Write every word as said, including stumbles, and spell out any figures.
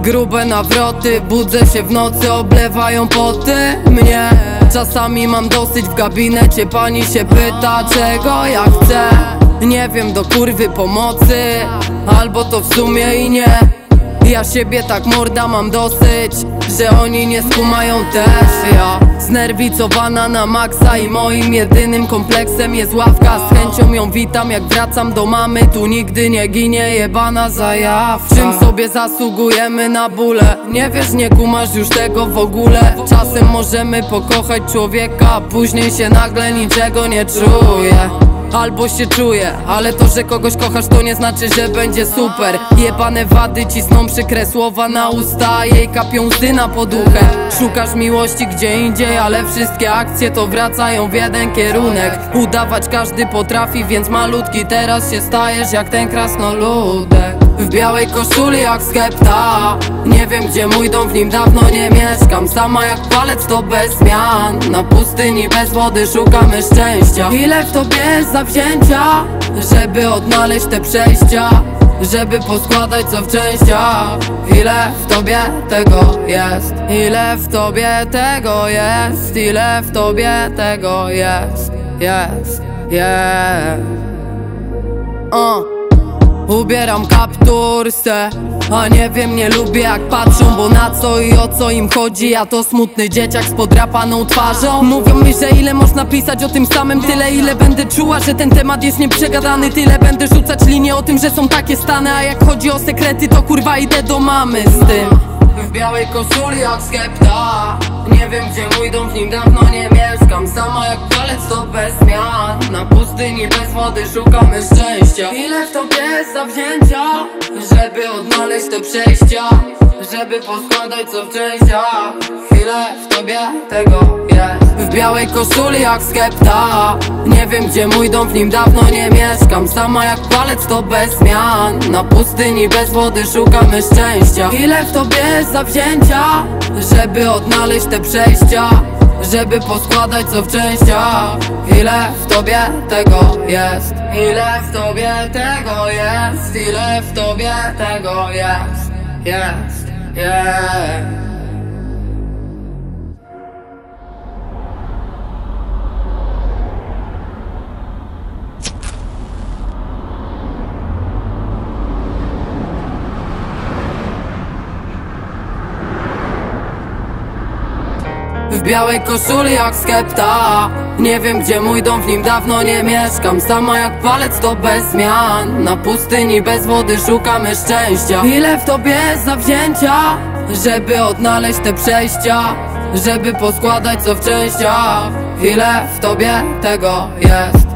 Grube nawroty, budzę się w nocy, oblewają poty mnie. Czasami mam dosyć w gabinecie, pani się pyta, czego ja chcę. Nie wiem, do kurwy pomocy, albo to w sumie i nie. Ja siebie tak morda mam dosyć, że oni nie skumają też. Ja znerwicowana na maksa i moim jedynym kompleksem jest ławka. Z chęcią ją witam, jak wracam do mamy. Tu nigdy nie ginie jebana zajawka. Czym sobie zasługujemy na bóle? Nie wiesz, nie kumasz już tego w ogóle. Czasem możemy pokochać człowieka, a później się nagle niczego nie czuje. Albo się czuję, ale to, że kogoś kochasz, to nie znaczy, że będzie super. Jebane wady cisną przykre słowa na usta, jej kapią łzy na poduchę. Szukasz miłości gdzie indziej, ale wszystkie akcje to wracają w jeden kierunek. Udawać każdy potrafi, więc malutki teraz się stajesz jak ten krasnoludek. W białej koszuli jak skepta, nie wiem gdzie mój dom, w nim dawno nie mieszkam. Sama jak palec to bez zmian, na pustyni bez wody szukamy szczęścia. Ile w tobie jest zawzięcia, żeby odnaleźć te przejścia, żeby poskładać co w częściach. Ile w tobie tego jest, ile w tobie tego jest, ile w tobie tego jest, jest, jest. uh. Ubieram kaptur se, a nie wiem, nie lubię jak patrzą, bo na co i o co im chodzi? Ja to smutny dzieciak z podrapaną twarzą. Mówią mi, że ile można pisać o tym samym, tyle ile będę czuła, że ten temat jest nieprzegadany. Tyle będę rzucać linie o tym, że są takie stany, a jak chodzi o sekrety, to kurwa idę do mamy z tym. W białej koszuli jak skepta, nie wiem gdzie mój dom, w nim dawno nie mieszkam. Sama jak palec to bez zmian, na pustyni bez wody szukamy szczęścia. Ile w tobie jest zawzięcia, żeby odnaleźć te przejścia, żeby poskładać co w częściach. Ile w tobie tego jest. W białej koszuli jak skepta, nie wiem gdzie mój dom, w nim dawno nie mieszkam. Sama jak palec to bez zmian, na pustyni bez wody szukamy szczęścia. Ile w tobie jest zawzięcia, żeby odnaleźć te przejścia, żeby poskładać co w częściach. Ile w tobie tego jest, ile w tobie tego jest, ile w tobie tego jest, jest, jest. W białej koszuli jak skepta, nie wiem gdzie mój dom, w nim dawno nie mieszkam. Sama jak palec to bez zmian, na pustyni bez wody szukamy szczęścia. Ile w tobie jest zawzięcia, żeby odnaleźć te przejścia, żeby poskładać co w częściach. Ile w tobie tego jest.